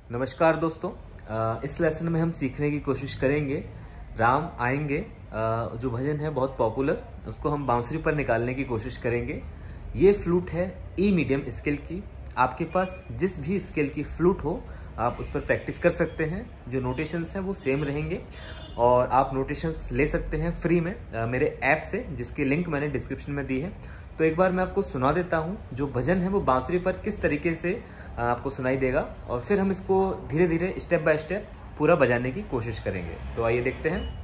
नमस्कार दोस्तों। इस लेसन में हम सीखने की कोशिश करेंगे राम आएंगे। जो भजन है बहुत पॉपुलर, उसको हम बांसुरी पर निकालने की कोशिश करेंगे। ये फ्लूट है ई मीडियम स्केल की। आपके पास जिस भी स्केल की फ्लूट हो आप उस पर प्रैक्टिस कर सकते हैं। जो नोटेशंस हैं वो सेम रहेंगे और आप नोटेशंस ले सकते हैं फ्री में मेरे ऐप से, जिसकी लिंक मैंने डिस्क्रिप्शन में दी है। तो एक बार मैं आपको सुना देता हूँ। जो भजन है वो बांसुरी पर किस तरीके से आपको सुनाई देगा और फिर हम इसको धीरे धीरे स्टेप बाय स्टेप पूरा बजाने की कोशिश करेंगे। तो आइए देखते हैं।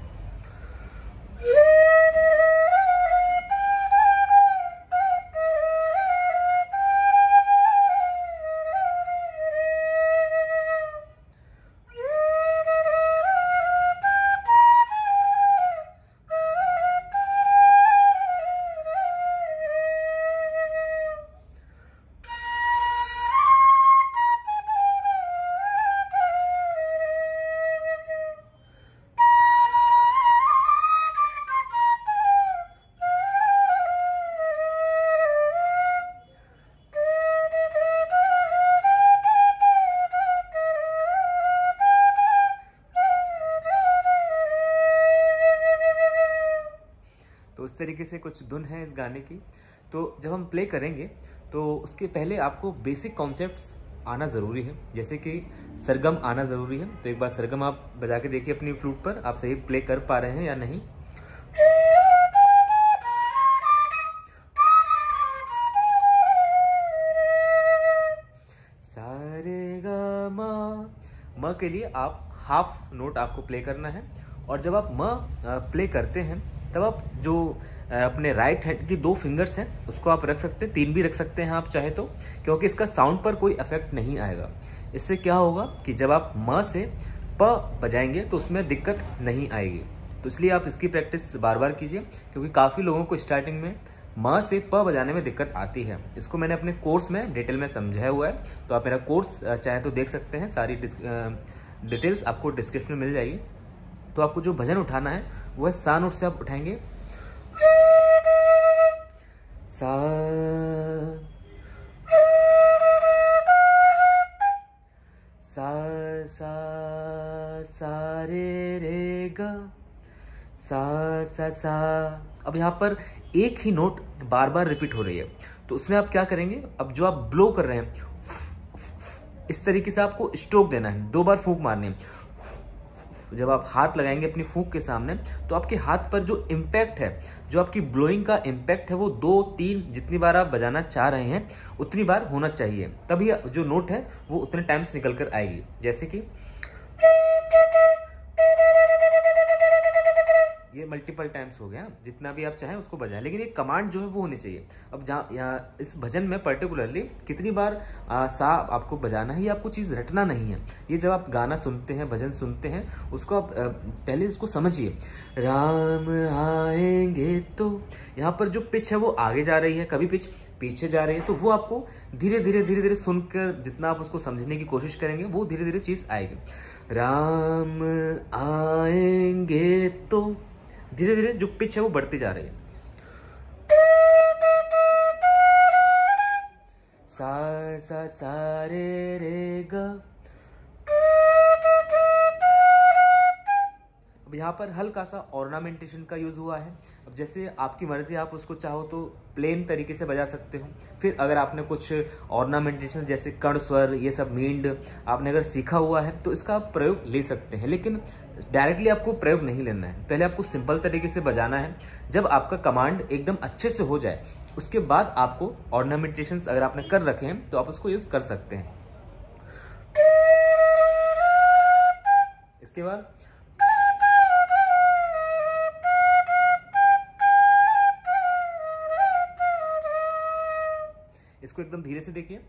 तो इस तरीके से कुछ धुन है इस गाने की। तो जब हम प्ले करेंगे तो उसके पहले आपको बेसिक कॉन्सेप्ट्स आना ज़रूरी है, जैसे कि सरगम आना ज़रूरी है। तो एक बार सरगम आप बजा के देखिए अपनी फ्लूट पर, आप सही प्ले कर पा रहे हैं या नहीं। सारे गा म के लिए आप हाफ नोट आपको प्ले करना है। और जब आप म प्ले करते हैं तब आप जो अपने राइट हैंड की 2 फिंगर्स हैं उसको आप रख सकते हैं, 3 भी रख सकते हैं आप चाहे तो, क्योंकि इसका साउंड पर कोई इफेक्ट नहीं आएगा। इससे क्या होगा कि जब आप म से प बजाएंगे तो उसमें दिक्कत नहीं आएगी। तो इसलिए आप इसकी प्रैक्टिस बार बार कीजिए, क्योंकि काफ़ी लोगों को स्टार्टिंग में म से प बजाने में दिक्कत आती है। इसको मैंने अपने कोर्स में डिटेल में समझाया हुआ है, तो आप मेरा कोर्स चाहे तो देख सकते हैं। सारी डिटेल्स आपको डिस्क्रिप्शन में मिल जाएगी। तो आपको जो भजन उठाना है वो है सा नोट से आप उठाएंगे। सा सा सा रे रे गा सा। अब यहाँ पर एक ही नोट बार बार रिपीट हो रही है, तो उसमें आप क्या करेंगे, अब जो आप ब्लो कर रहे हैं इस तरीके से आपको स्ट्रोक देना है, 2 बार फूंक मारनी है। जब आप हाथ लगाएंगे अपनी फूंक के सामने तो आपके हाथ पर जो इम्पैक्ट है, जो आपकी ब्लोइंग का इम्पैक्ट है, वो 2-3 जितनी बार आप बजाना चाह रहे हैं उतनी बार होना चाहिए, तभी जो नोट है वो उतने टाइम्स निकल कर आएगी। जैसे कि ये मल्टीपल टाइम्स हो गया, जितना भी आप चाहें उसको बजाएं, लेकिन ये कमांड जो है वो होनी चाहिए। अब जहाँ यहाँ इस भजन में पर्टिकुलरली कितनी बार सा आपको बजाना है, ये आपको चीज़ रटना नहीं है। ये जब आप गाना सुनते हैं, भजन सुनते हैं, उसको आप पहले इसको समझिए। राम आएंगे, तो यहाँ पर जो पिच है वो आगे जा रही है, कभी पिच पीछे जा रही है, तो वो आपको धीरे धीरे सुनकर जितना आप उसको समझने की कोशिश करेंगे वो धीरे धीरे चीज़ आएगी। राम आएंगे, तो धीरे धीरे जो पिच है वो बढ़ती जा रही है। सा रे रे गा। अब यहाँ पर हल्का सा ऑर्नामेंटेशन का यूज हुआ है। अब जैसे आपकी मर्जी, आप उसको चाहो तो प्लेन तरीके से बजा सकते हो। फिर अगर आपने कुछ ऑर्नामेंटेशन जैसे कर्ण स्वर, ये सब मींड आपने अगर सीखा हुआ है तो इसका आप प्रयोग ले सकते हैं, लेकिन डायरेक्टली आपको प्रयोग नहीं लेना है। पहले आपको सिंपल तरीके से बजाना है। जब आपका कमांड एकदम अच्छे से हो जाए उसके बाद आपको ऑर्नामेंटेशंस अगर आपने कर रखे हैं तो आप उसको यूज कर सकते हैं। इसके बाद इसको एकदम धीरे से देखिए।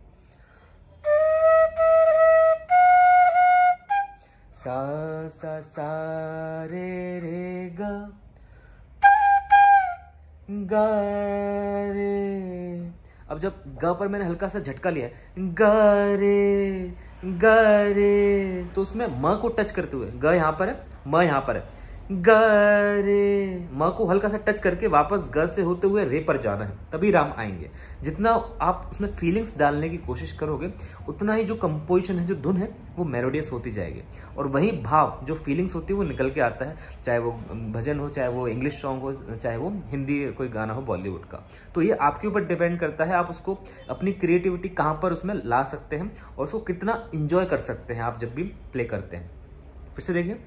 सा रे रे गा गा रे। अब जब ग पर मैंने हल्का सा झटका लिया, गा रे, तो उसमें म को टच करते हुए, ग यहाँ पर है, म यहाँ पर है, ग रे, म को हल्का सा टच करके वापस ग से होते हुए रे पर जाना है, तभी राम आएंगे। जितना आप उसमें फीलिंग्स डालने की कोशिश करोगे उतना ही जो कंपोजिशन है, जो धुन है, वो मेलोडियस होती जाएगी और वही भाव, जो फीलिंग्स होती है, वो निकल के आता है। चाहे वो भजन हो, चाहे वो इंग्लिश सॉन्ग हो, चाहे वो हिंदी कोई गाना हो बॉलीवुड का। तो ये आपके ऊपर डिपेंड करता है, आप उसको अपनी क्रिएटिविटी कहाँ पर उसमें ला सकते हैं और उसको कितना इंजॉय कर सकते हैं आप जब भी प्ले करते हैं। फिर से देखिए,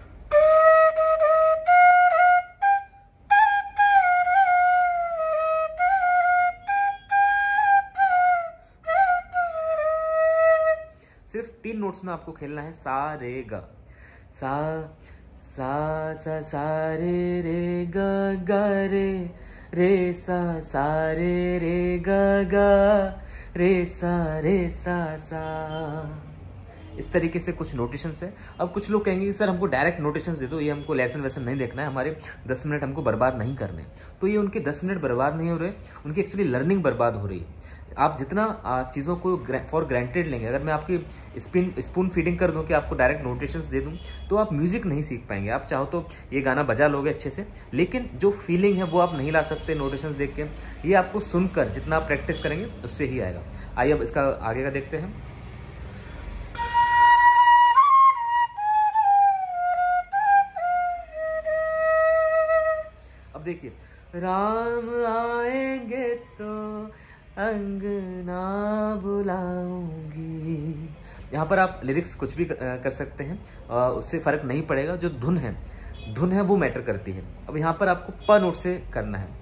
सिर्फ 3 नोट्स में आपको खेलना है, सा रे ग। सा सा रे रे ग ग रे सा रे ग ग रे सा। इस तरीके से कुछ नोटेशंस है। अब कुछ लोग कहेंगे कि सर हमको डायरेक्ट नोटेशंस दे दो, ये हमको लेसन वैसन नहीं देखना है, हमारे 10 मिनट हमको बर्बाद नहीं करने। तो ये उनके 10 मिनट बर्बाद नहीं हो रहे, उनकी एक्चुअली लर्निंग बर्बाद हो रही है। आप जितना चीज़ों को फॉर ग्रांटेड लेंगे, अगर मैं आपकी स्पून फीडिंग कर दूं कि आपको डायरेक्ट नोटेशंस दे दूं, तो आप म्यूजिक नहीं सीख पाएंगे। आप चाहो तो ये गाना बजा लोगे अच्छे से, लेकिन जो फीलिंग है वो आप नहीं ला सकते नोटेशंस देख के। ये आपको सुनकर जितना आप प्रैक्टिस करेंगे उससे ही आएगा। आइए अब इसका आगे का देखते हैं। अब देखिए, राम आएंगे तो अंगना बुलाऊंगी। यहाँ पर आप लिरिक्स कुछ भी कर सकते हैं, उससे फर्क नहीं पड़ेगा। जो धुन है वो मैटर करती है। अब यहाँ पर आपको प नोट से करना है।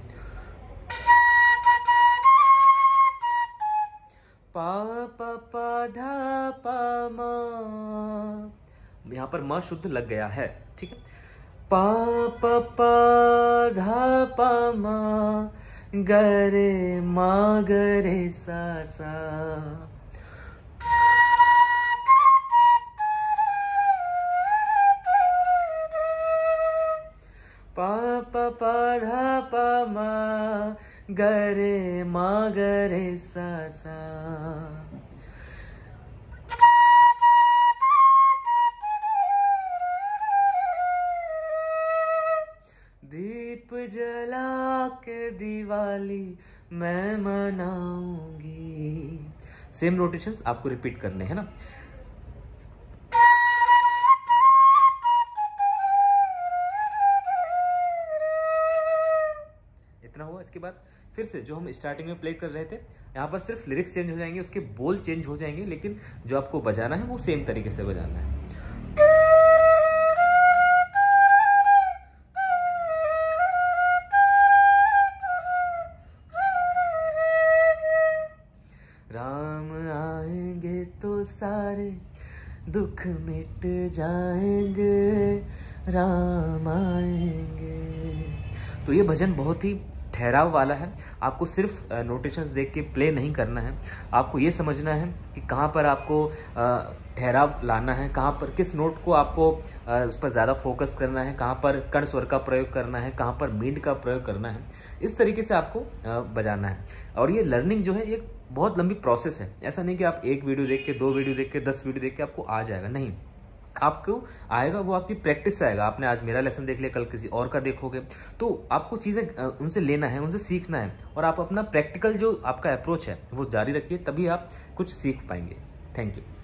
पा पा पा धा पा मा, यहाँ पर म शुद्ध लग गया है, ठीक है। पा पा पा धा पा मा गरे मा गरे सा सा। पा पा पा धा पा मा गरे मा गरे सा सा। दीप जला के दिवाली मैं मनाऊंगी। सेम रोटेशंस आपको रिपीट करने हैं ना। इतना हुआ। इसके बाद फिर से जो हम स्टार्टिंग में प्ले कर रहे थे, यहाँ पर सिर्फ लिरिक्स चेंज हो जाएंगे, उसके बोल चेंज हो जाएंगे, लेकिन जो आपको बजाना है वो सेम तरीके से बजाना है। राम आएंगे तो सारे दुख मिट जाएंगे, राम आएंगे। तो ये भजन बहुत ही ठहराव वाला है। आपको सिर्फ नोटेशंस देख के प्ले नहीं करना है, आपको ये समझना है कि कहाँ पर आपको ठहराव लाना है, कहाँ पर किस नोट को आपको उस पर ज़्यादा फोकस करना है, कहाँ पर कर्ण स्वर का प्रयोग करना है, कहाँ पर मीड का प्रयोग करना है। इस तरीके से आपको बजाना है। और ये लर्निंग जो है एक बहुत लंबी प्रोसेस है। ऐसा नहीं कि आप 1 वीडियो देख के, 2 वीडियो देख के, 10 वीडियो देख के आपको आ जाएगा, नहीं। आपको आएगा वो आपकी प्रैक्टिस से आएगा। आपने आज मेरा लेसन देख लिया, कल किसी और का देखोगे, तो आपको चीज़ें उनसे लेना है, उनसे सीखना है, और आप अपना प्रैक्टिकल जो आपका अप्रोच है वो जारी रखिए, तभी आप कुछ सीख पाएंगे। Thank you.